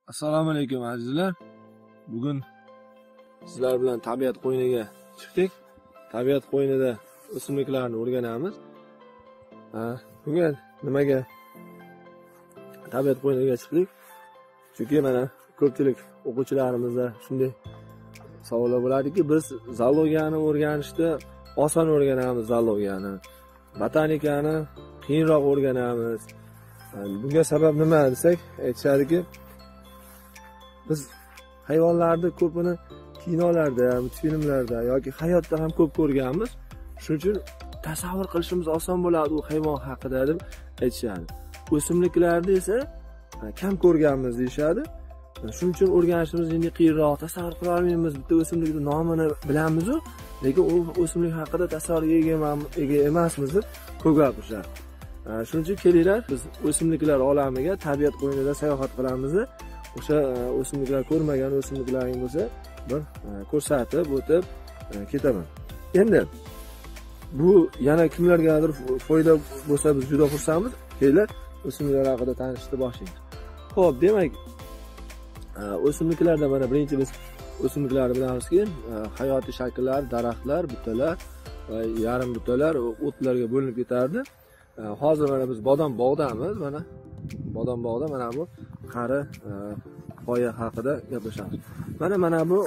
Assalomu alaykum azizlar. Bugun sizlar bilan tabiat qo'yiniga chiqdik. Tabiat qo'yinida o'simliklarni o'rganamiz. Bugun nimaga tabiat qo'yiniga chiqdik? Chunki mana ko'pchilik o'quvchilarimizda shunday savollar bo'ladiki, biz zoologiyani o'rganishda oson o'rganamiz, zoologiyani, botanikani qiyinroq o'rganamiz. Bunga sabab nima desak, aytishadiki, biz hayvonlarni ko'pini kinolarda, filmlarda yoki hayotda ham ko'p ko'rganmiz. Shuning uchun tasavvur qilishimiz oson bo'ladi u hayvon haqida deb aytishadi. O'simliklarni esa kam ko'rganmiz deyshadi. Shuning uchun o'rganishimiz endi qiyinroq, tasavvur qila olmaymiz. Bitta o'simlikning nomini bilamiz-ku, lekin u o'simlik haqida tasavvurga ega emasmiz deb ko'p gapirishadi. Shuning uchun kelinglar, biz o'simliklar olamiga tabiat qo'yinida sayohat qilamiz. O'sha o'simliklar ko'rmagan o'simliklaring bo'lsa, bir ko'rsatib o'tib ketaman. Endi bu yana kimlargadir foyda bo'lsa biz juda xursandmiz. Kelinglar, o'simliklar haqida tanishishni boshlaymiz. Xo'p, demak, o'simliklarda mana birinchi biz o'simliklarni bilamizki, hayotiy shakllar, daraxtlar, butalar va yarim butalar, o'tlarga bo'linib ketardi. Hozir mana biz bodom bog'damiz, mana bodom bog'da mana bu qari poya haqida gaplashamiz. Mana bu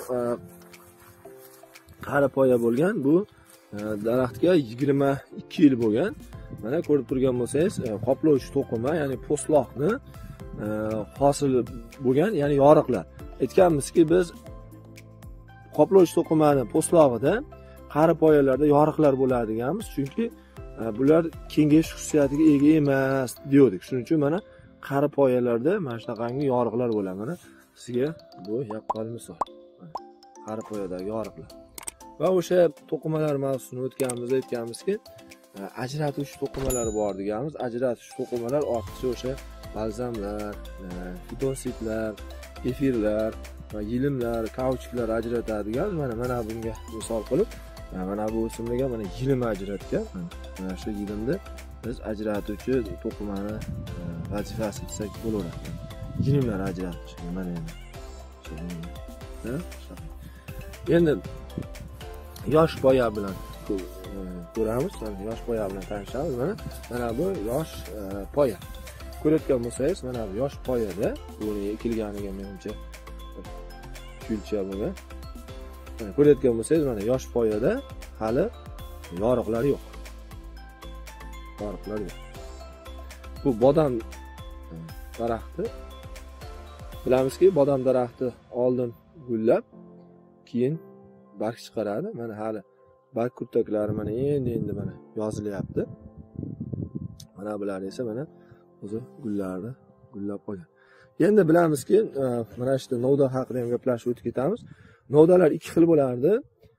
qari poya bo'lgan, bu daraxtga 22 yil bo'lgan. Mana ko'rib turgan bo'lsangiz, qoplovchi to'qima, ya'ni po'stloqni hosil bo'lgan, ya'ni yoriqlar. Aytganmizki, biz qoplovchi to'qimani po'stlog'ida qari poyalarda yoriqlar bo'ladi deganmiz, chunki bular kengayish xususiyatiga ega emas dedik. Shuning uchun mana qari poyalarda mana shunaqangi yoriqlar bo'ladi. Mana sizga bu yaqqol misol. Qari poyadagi yoriqlar. Va o'sha to'qimalar mavzusini o'tganimizda aytganmizki, ajratuvchi to'qimalar bor deganmiz. Ajratuvchi to'qimalar ortiqcha o'sha balzamlar, fitonsitlar, efirlar va yilimlar, kauchuklar ajratadigan. Mana bunga misol qilib, mana bu o'simlikga mana yilim ajratgan. Mana shu yilimni biz ajratuvchi to'qimani vazifasi desak bo'laveradi. Yilimlar ajratish. Mana endi. Endi yosh poya bilan ko'ramiz, yosh poya bilan tanishamiz. Mana bu yosh poya. Ko'rayotgan bo'lsangiz, mana bu yosh poyada bu ekilganiga menimcha kulcha bo'lgan. Ko'rayotgan bo'lsangiz, mana yosh poyada hali yoriqlar yo'q. Yoriqlar yo'q. Bu bodom daraxti. Bilamizki, bodom daraxti oldin gullab, keyin barg chiqaradi. Mana hali barg kurtaklari mana endi mana yozilyapti. Mana bular esa mana o'zi gullarni gullab qo'ygan. Endi bilamizki, mana shu novda haqida ham gaplashib o'tib ketamiz. Novdalar ikki xil bo'lardi.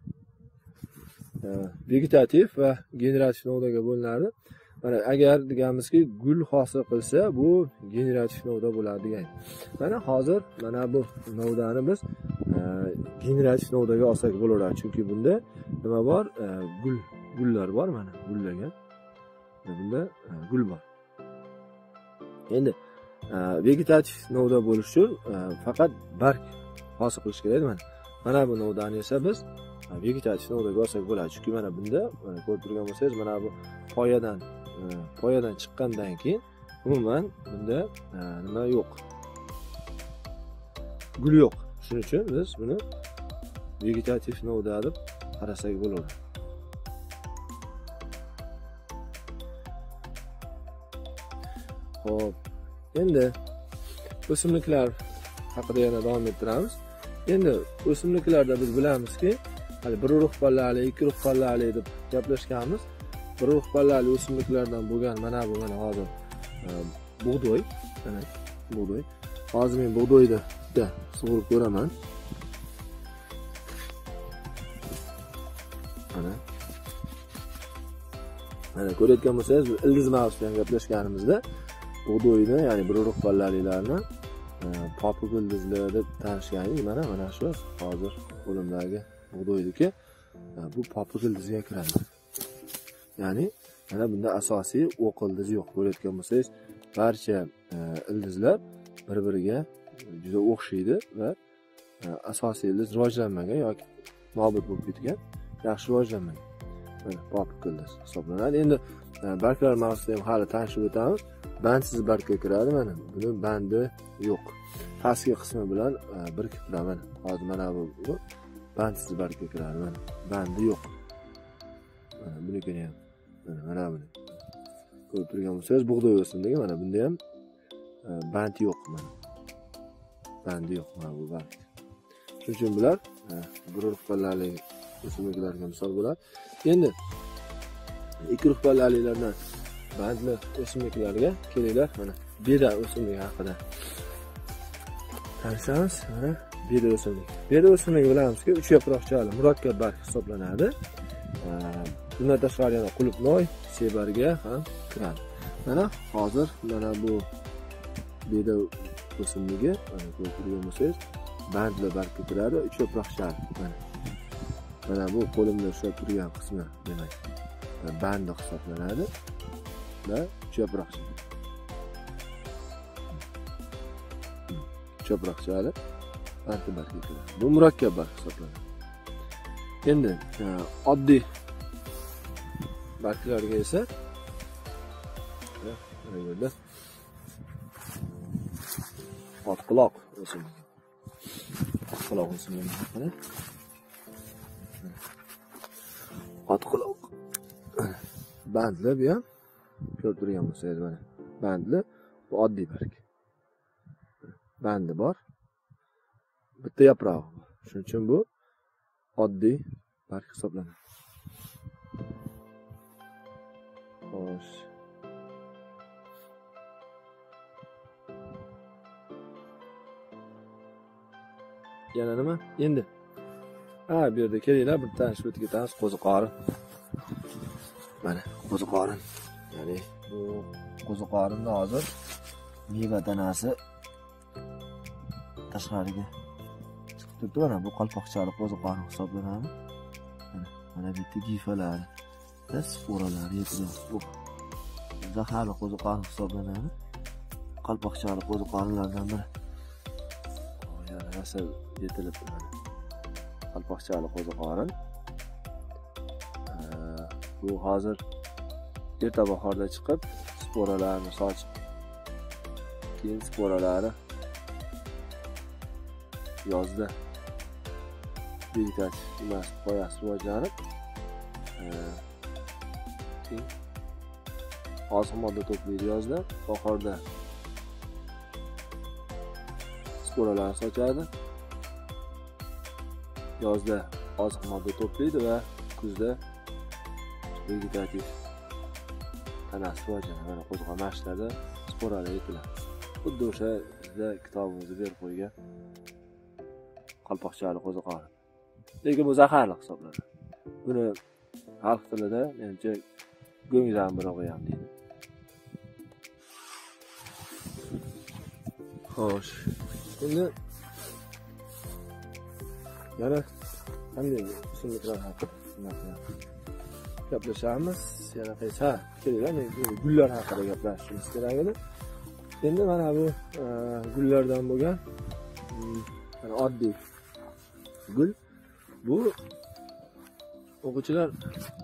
Vegetativ va generativ novdaga bo'linadi. Mana agar deganimizki, gul hosil qilsa, bu generativ novda bo'ladi degan. Mana hozir mana bu novdani biz generativ novdaga olsak bo'laveradi, chunki bunda nima bor? Gullar bor, mana gullagan. Bunda gul bor. Endi vegetativ novda bo'lish uchun faqat barg hosil qilish kerak. Mana bu novdani esa biz vegetativ novdaga olsak bo'ladi, chunki mana bunda ko'rib turgan bo'lsangiz, mana bu poyadan chiqqandan keyin umuman bunda nima yo'q, gul yo'q. Shuning uchun biz buni vegetativ novda deb qarasak bo'ladi. Xo'p, endi o'simliklar haqida yana davom ettiramiz. Endi o'simliklarda biz bilamizki, hali bir urug' pallali, ikki urug' pallali deb gaplashganmiz. Bir urug' pallali o'simliklardan bo'lgan mana bu mana hozir bug'doy, mana bug'doy. Hozir men bug'doyni sug'urib ko'raman. Mana ko'rayotgan bo'lsangiz, ildiz mavzusida ham gaplashganimizda bug'doyni, ya'ni bir urug' pallalilarni popuk ildizlar deb tanishgandik. Mana shu hozir qo'limdagi bug'doyniki bu popuk ildizga kiradi. Ya'ni mana bunda asosiy o'q ildizi yo'q. Ko'rayotgan bo'lsangiz, barcha ildizlar bir-biriga juda o'xshaydi va asosiy ildiz rivojlanmagan yoki nobud bo'lib ketgan, yaxshi rivojlanmagan. Mana popuk ildiz hisoblanadi. Endi barglar mavzusida ham hali tanishib o'tamiz. Bandsiz bargga kiradi mana. Buni bandi yo'q. Pastki qismi bilan birikib turadi mana. Hozir mana bu bandsiz bargga kiradi mana. Bandi yo'q. Mana bunikini ham mana buni. Ko'rib turgan bo'lsangiz, bug'doy o'simligi mana bunda ham band yo'q mana. Bandi yo'q mana bu band. Shuning uchun bular bir pallali o'simliklarga misol bo'ladi. Endi ikki pallaliklardan bandli o'simliklarga kelinglar. Mana beda o'simligi haqida tanishamiz. Mana beda o'simligi. Beda o'simligi bilamizki, 3 yaproqchali murakkab barg hisoblanadi. Bundan tashqari yana qulupnoy, sebarga ham kiradi. Mana hozir mana bu beda o'simligi, mana ko'rib turgan bo'lsangiz, bandli bargga kiradi, 3 yaproqchali. Mana bu qo'limda ushlab turgan qismi demak bandi hisoblanadi va 3 yaproqchali. 3 yaproqchali bandli bargga kiradi. Bu murakkab barg hisoblanadi. Endi oddiy barglarga esa mana yerda otquloq o'simligi. Otquloq o'simligi haqida. Otquloq bandli bu ham ko'rib turgan bo'lsangiz mana bandli, bu oddiy barg. Bandi bor, bitta yaprog'i bor. Shuning uchun bu oddiy barg hisoblanadi. Xo'sh. Yana nima? Endi bu yerda kelinglar, bir tanishib o'tib ketamiz. Qo'ziqorin. Mana qo'ziqorin. Ya'ni bu qo'ziqorinda hozir meva tanasi tashqariga chiqib turibdi. Mana bu qalpoqchali qo'ziqorin hisoblanadi. Mana bu yerda gifalari, sporalari yetadi. Bu zaharli qo'ziqorin hisoblanadi. Qalpoqchali qo'ziqorinlardan biri. Yana nasl yetilib turadi. Qalpoqchali qo'ziqorin. Bu hozir erta bahorda chiqib, sporalarini sochib, keyin sporalari yozda vegetativ emas, qoyasi rivojlanib, keyin oziq modda to'playdi yozda, bahorda sporalarini sochadi. Yozda oziq modda to'playdi va kuzda vegetativ tanasi rivojlanadi. Mana qo'ziqorin mashlarda sporalar yetiladi. Xuddi o'sha bizda kitobimizda berib qo'ygan qalpoqchali qo'ziqorin. Lekin bu zaharli hisoblanadi. Buni xalq tilida menimcha go'ngdan birog'i ham deydi. Xo'sh. Endi yana qanday o'simliklar haqida gaplashamiz. Yana qaysi kelinglar, gullar haqida gaplashishimiz kerak edi. Endi mana bu gullardan bo'lgan mana oddiy gul. Bu o'quvchilar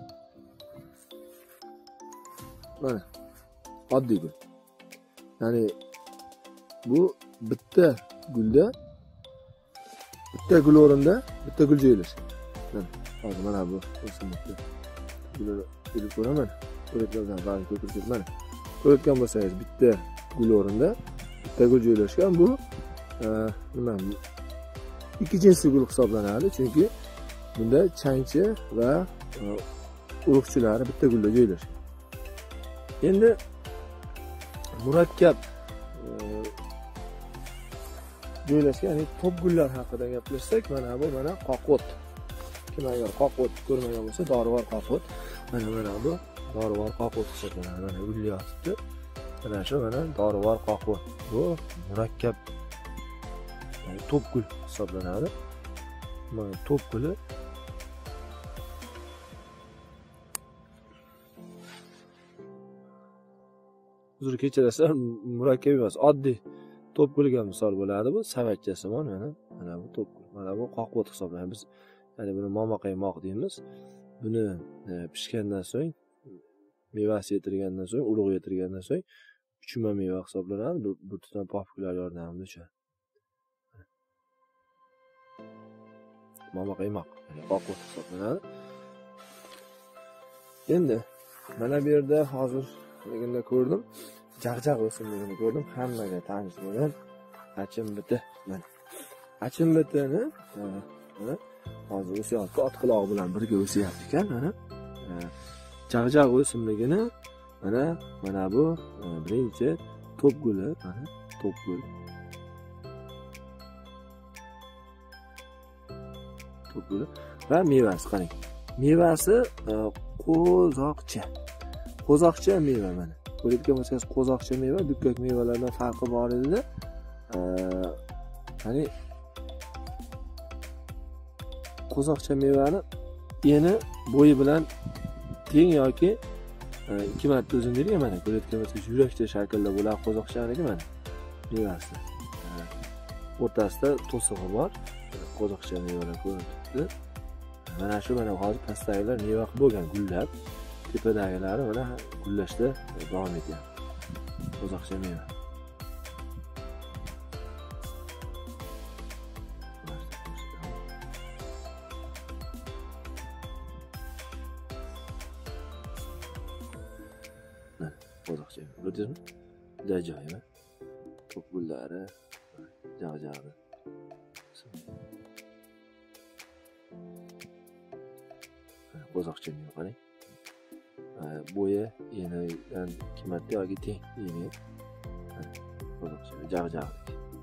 mana oddiy gul. Ya'ni bu bitta gulda bitta gul o'rinda bitta gul joylashgan. Hozir mana bu o'simlikda gullar kelib ko'raman. Ko'rayotgandan ba'zi ko'rib mana. Ko'rayotgan bo'lsangiz bitta gul o'rinda bitta gul joylashgan. Bu nima? Ikki jinsli gul hisoblanadi, chunki bunda changchi va urug'chilari bitta gulda joylashgan. Endi murakkab joylashgan, ya'ni top gullar haqida gaplashsak, mana bu mana qoqot. Kim agar qoqot ko'rmagan bo'lsa, dorivor qoqot. Mana bu dorivor qoqot hisoblanadi. Mana gul yotibdi. Mana shu mana dorivor qoqot. Bu murakkab top gul hisoblanadi. Mana top guli uzr kechirasizlar, murakkab emas, oddiy to'pgulga misol bo'ladi bu, savatchasimon mana bu to'pgul. Mana bu qoqbot hisoblanadi. Biz ya'ni buni momaqaymoq deymiz. Buni pishgandan so'ng, mevasi yetilgandan so'ng, urug' yetilgandan so'ng uchma meva hisoblanadi. Bu tutam popuklar yordamida o'chadi. Momaqaymoq, ya'ni qoqbot hisoblanadi. Endi mana bu yerda hozirligini ko'rdim. Jag'jag o'simligini ko'rdim. Hammaga tanish bo'lgan achimbiti. Mana achimbitini hozir o'syapti, otqiloq bilan birga o'syapti ekan, mana. Jag'jag o'simligini mana bu birinchi to'pguli, mana to'pgul. To'pguli va mevasi qarang. Mevasi qo'zoqcha. Qo'zoqcha meva mana. Ko'rayotgan bo'lsangiz, qo'zoqcha meva dukkak mevalardan farqi bor edi-da. Ya'ni qo'zoqcha mevani eni bo'yi bilan teng yoki 2 marta uzunligi mana. Ko'rayotgan bo'lsangiz, yurakcha shaklda bo'ladi qo'zoqchaniki mana. Mevasi. O'rtasida to'sig'i bor. Qo'zoqcha mevalar ko'rinibdi. Mana shu mana hozir pastdagilar meva bo'lgan, gullab. Tepadagilari mana gullashda davom etyapti. Qo'zoqcha meva. Mana qo'zoqcha meva. Ko'rdingizmi? Juda ajoyib. To'pgullari, jag'jag'i. Qo'zoqcha meva qarang. Bo'yi enidan 2 marta yoki teng eni. Qo'zoqcha jag'jag'i.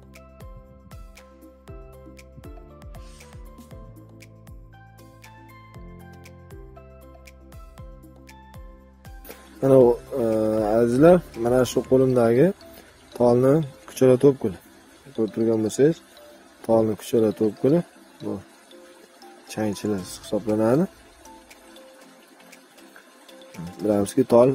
Mana azizlar, mana shu qo'limdagi tolni kuchara to'pgul. Ko'rib turgan bo'lsangiz, tolni kuchara to'pguli bu changchilar hisoblanadi. Bilamizki, tol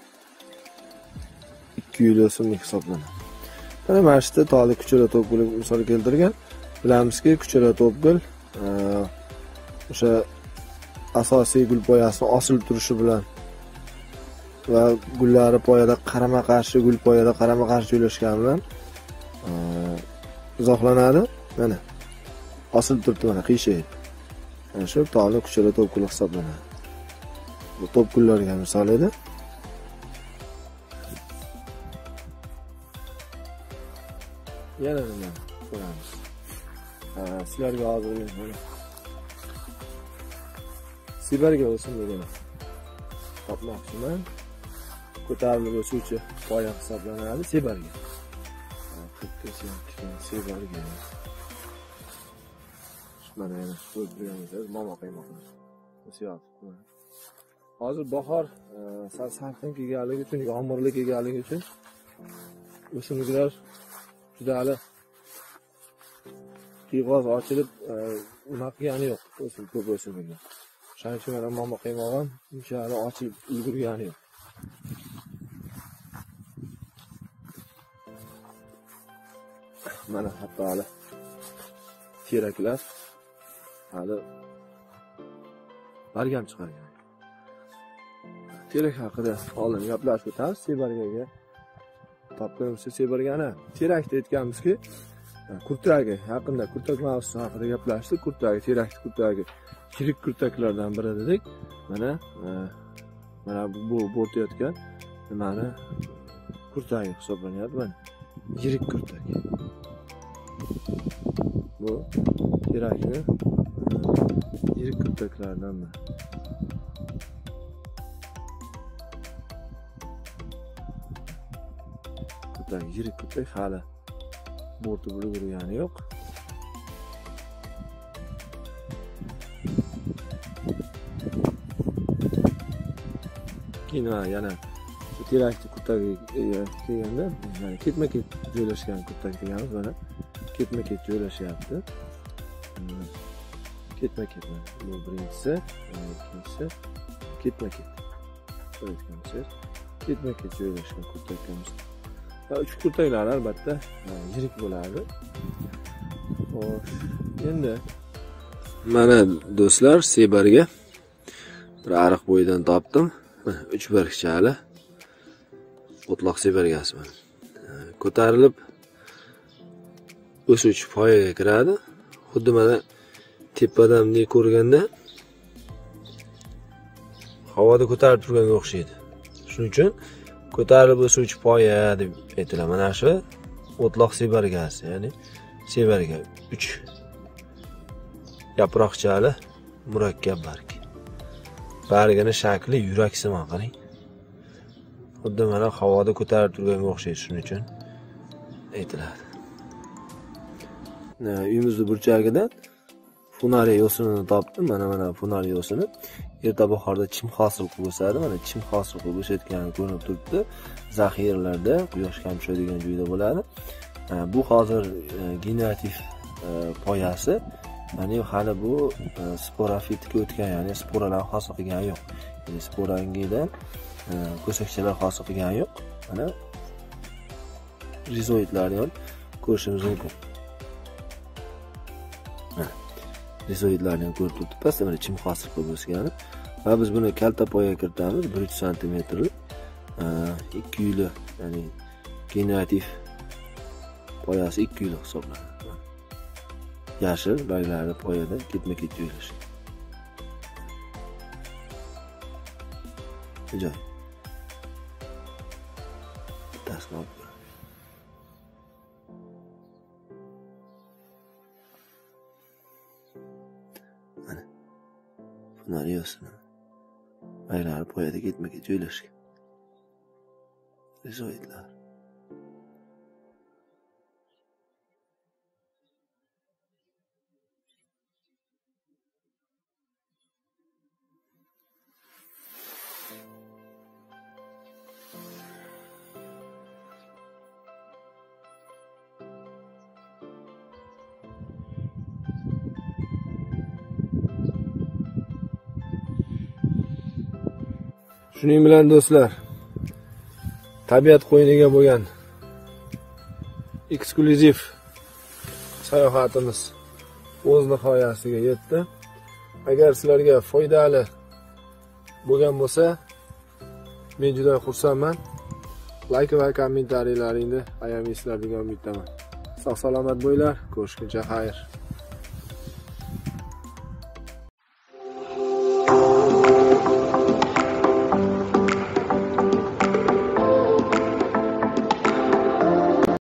2 yil o'simlik hisoblanadi. Mana shu tolni kuchara to'pgul misol keltirgan. Bilamizki, kuchara to'pgul o'sha asosiy gul poyasini osilib turishi bilan va gullari poyada qarama-qarshi, gul poyada qarama-qarshi joylashgani bilan izohlanadi. Mana osilib turibdi, mana qiyshaydi. Mana shu tolni kuchara to'pgul hisoblanadi. Bu to'pgullarga misol edi. Yana nima ko'ramiz. Sizlarga hozir mana Sibirga o'simligini topmoqchiman. Ko'tarilib o'suvchi poya hisoblanadi Sibirga. Sibirga. Mana yana so'z bilamiz, momaqaymoq. O'syapti. Hozir bahor salqin kelganligi uchun, yomg'irli kelganligi uchun o'simliklar juda hali qiyg'oz ochilib, nima qilgani yo'q. O'simlik ko'p o'simliklar. Shuning uchun mana momaqaymoq ham uncha hali ochilib ulgurgani yo'q. Mana hatto hali teraklar hali bargam chiqargan. Terak haqida oldin gaplashib o'tamiz. Sibirgaga topganimizda Sibirgani terakda aytganmizki, kurtagi haqida, kurtak mavzusi haqida gaplashdik. Kurtagi, terakni kurtagi yirik kurtaklardan biri dedik. Mana bu bo'rtayotgan nimani kurtagi hisoblanyapti. Mana yirik kurtak. Bu terakni yirik kurtaklardan biri. Yirik kurtak hali bo'rtib ulgurgani yo'q. Keyin yana terakni kurtagiga kelganda, ya'ni ketma-ket joylashgan kurtak deganimiz mana ketma-ket joylashyapti. Ketma-ket bu birinchisi, ikkinchisi ketma-ket. Ko'rayotgansiz, ketma-ket joylashgan kurtaklarimiz. uchburtaklar albatta yirik bo'ladi. Xo'sh, endi mana do'stlar, sebarga bir ariq bo'yidan topdim. 3 bargchali o'tloq sebargasi mana. Ko'tarilib o'suvchi poyaga kiradi. Xuddi mana tepadan bunday ko'rganda havoda ko'tarib turganga o'xshaydi. Shuning uchun ko'tarilib o'suvchi poya deb aytiladi. Mana shu o'tloq sebargasi, ya'ni sebarga 3 yaproqchali murakkab barg. Bargini shakli yuraksimon qarang. Xuddi mana havoda ko'tarib turganga o'xshaydi, shuning uchun aytiladi. Uyimizni burchagidan funariya yo'sinini topdim. Mana funariya yo'sini erta bahorda chim hosil qilib o'sadi. Mana chim hosil qilib o'sayotgani ko'rinib turibdi. Zaxiralarda, quyosh kam tushadigan joyda bo'ladi. Bu hozir generativ poyasi. Ya'ni hali bu sporofitga o'tgan, ya'ni sporalar hosil qilgani yo'q. Ya'ni sporangidan ko'sakchalar hosil qilgani yo'q. Mana rizoidlarni ham ko'rishimiz mumkin. Rizoidlarni ham ko'rib turibdi. Pastda mana chim hosil qilib o'sgani. Va biz buni kalta poyaga kiritamiz. 1 cm 2 yili, ya'ni generativ poyasi 2 yil hisoblanadi. Yashil barglari poyada ketma-ket joylashgan. Joy. Tasmab. Mana. Bunlar yo'sin. Barglari poyada ketma-ket joylashgan. Rizoidlar. Shuning bilan do'stlar, tabiat qo'yniga bo'lgan eksklyuziv sayohatimiz o'z nihoyasiga yetdi. Agar sizlarga foydali bo'lgan bo'lsa, men juda xursandman. Like va kommentariyalaringni ayamaysizlar degan umiddaman. Sog' salomat bo'linglar, ko'rishguncha xayr.